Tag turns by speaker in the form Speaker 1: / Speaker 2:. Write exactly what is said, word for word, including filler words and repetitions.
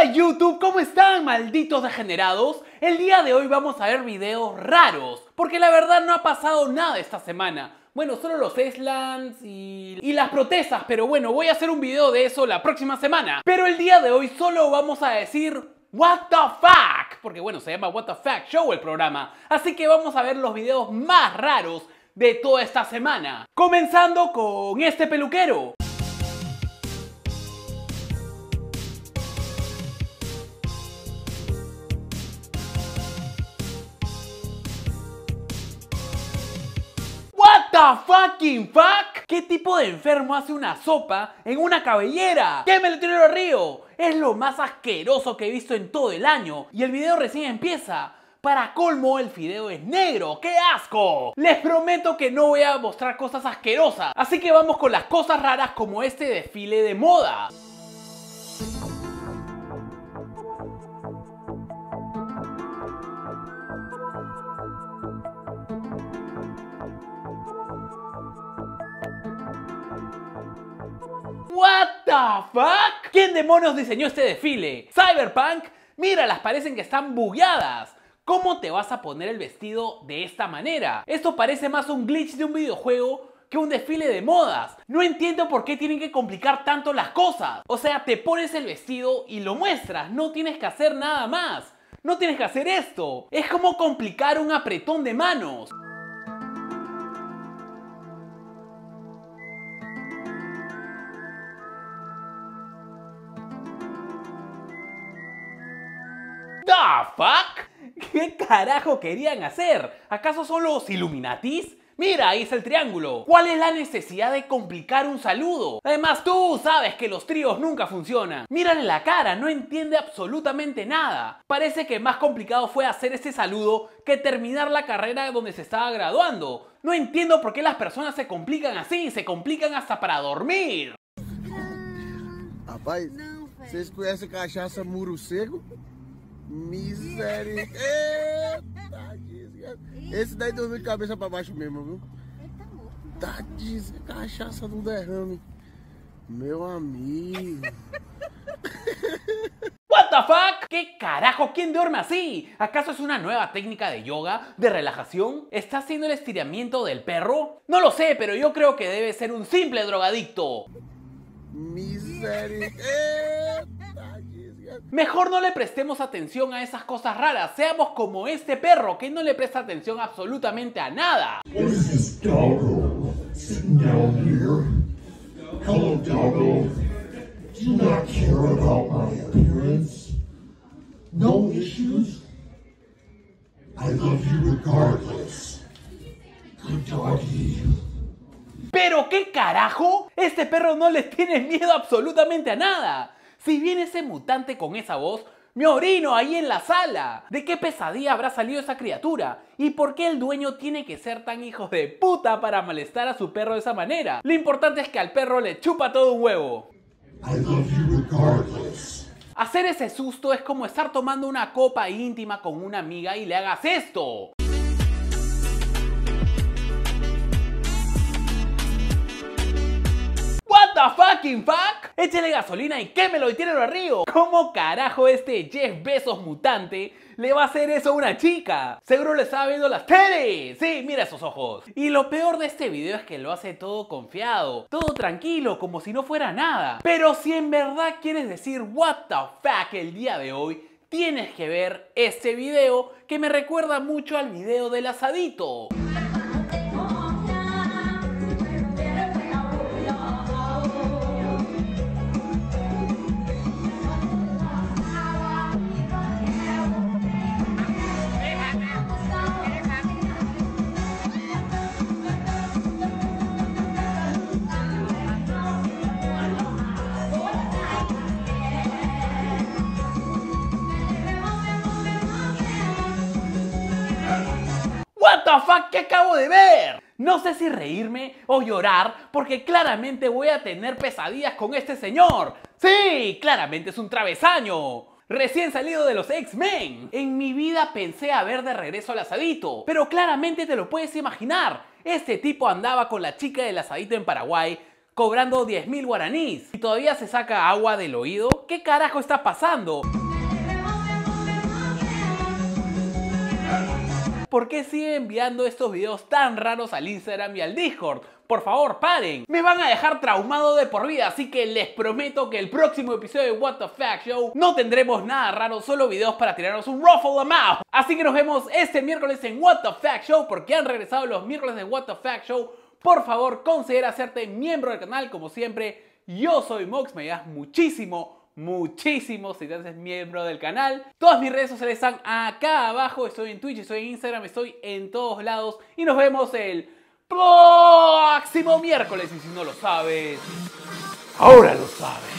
Speaker 1: YouTube, ¿cómo están, malditos degenerados? El día de hoy vamos a ver videos raros, porque la verdad no ha pasado nada esta semana. Bueno, solo los Eslands y, y las protestas, pero bueno, voy a hacer un video de eso la próxima semana. Pero el día de hoy solo vamos a decir What the fuck, porque bueno, se llama What the Fuck Show el programa. Así que vamos a ver los videos más raros de toda esta semana. Comenzando con este peluquero. What the fucking fuck? ¿Qué tipo de enfermo hace una sopa en una cabellera? ¿Qué me lo tiró al río? Es lo más asqueroso que he visto en todo el año. Y el video recién empieza. Para colmo, el fideo es negro. ¡Qué asco! Les prometo que no voy a mostrar cosas asquerosas. Así que vamos con las cosas raras como este desfile de moda. What the fuck? ¿Quién demonios diseñó este desfile? ¿Cyberpunk? Míralas, parecen que están bugueadas. ¿Cómo te vas a poner el vestido de esta manera? Esto parece más un glitch de un videojuego que un desfile de modas. No entiendo por qué tienen que complicar tanto las cosas. O sea, te pones el vestido y lo muestras. No tienes que hacer nada más. No tienes que hacer esto. Es como complicar un apretón de manos. ¿The fuck? ¿Qué carajo querían hacer? ¿Acaso son los Illuminatis? Mira, ahí está el triángulo. ¿Cuál es la necesidad de complicar un saludo? Además, tú sabes que los tríos nunca funcionan. Mírale la cara, no entiende absolutamente nada. Parece que más complicado fue hacer este saludo que terminar la carrera donde se estaba graduando. No entiendo por qué las personas se complican así, se complican hasta para dormir.
Speaker 2: Rapaz, vocês conhecem cachaça Muro Seco? Miséria. Eita, desgraça. Esse daí dormiu de cabeça pra baixo mesmo, viu? Tadinho, cachaça do derrame. Meu amigo.
Speaker 1: What the fuck? ¿Qué carajo? ¿Quién duerme así? ¿Acaso es una nueva técnica de yoga, de relajación? ¿Está haciendo el estiramiento del perro? No lo sé, pero yo creo que debe ser un simple drogadicto.
Speaker 2: Miséria.
Speaker 1: Mejor no le prestemos atención a esas cosas raras. Seamos como este perro que no le presta atención absolutamente a nada.
Speaker 3: What is this doggo sitting down here? Hello, doggo. Do you not care about my appearance? No issues? I love you regardless. Good doggy.
Speaker 1: ¿Pero qué carajo? Este perro no le tiene miedo absolutamente a nada. Si viene ese mutante con esa voz, me orino ahí en la sala. ¿De qué pesadilla habrá salido esa criatura? ¿Y por qué el dueño tiene que ser tan hijo de puta para molestar a su perro de esa manera? Lo importante es que al perro le chupa todo un huevo.
Speaker 3: I love you regardless.
Speaker 1: Hacer ese susto es como estar tomando una copa íntima con una amiga y le hagas esto. What the fucking fuck? Échale gasolina y quémelo y tíralo al río. ¿Cómo carajo este Jeff Bezos mutante le va a hacer eso a una chica? Seguro le estaba viendo las teles. Sí, mira esos ojos. Y lo peor de este video es que lo hace todo confiado, todo tranquilo, como si no fuera nada. Pero si en verdad quieres decir what the fuck el día de hoy, tienes que ver este video que me recuerda mucho al video del asadito. What the fuck, ¿qué acabo de ver? No sé si reírme o llorar porque claramente voy a tener pesadillas con este señor. Sí, claramente es un travesaño. Recién salido de los X-Men. En mi vida pensé a ver de regreso al asadito, pero claramente te lo puedes imaginar. Este tipo andaba con la chica del asadito en Paraguay cobrando diez mil guaraníes. ¿Y todavía se saca agua del oído? ¿Qué carajo está pasando? ¿Por qué siguen enviando estos videos tan raros al Instagram y al Discord? Por favor, paren. Me van a dejar traumado de por vida, así que les prometo que el próximo episodio de What the Fact Show no tendremos nada raro, solo videos para tirarnos un ruffle the mouth. Así que nos vemos este miércoles en What the Fact Show, porque han regresado los miércoles de What the Fact Show. Por favor, considera hacerte miembro del canal, como siempre. Yo soy Mox, me ayudas muchísimo. Muchísimo si te haces miembro del canal. Todas mis redes sociales están acá abajo. Estoy en Twitch, estoy en Instagram, estoy en todos lados. Y nos vemos el próximo miércoles. Y si no lo sabes, ahora lo sabes.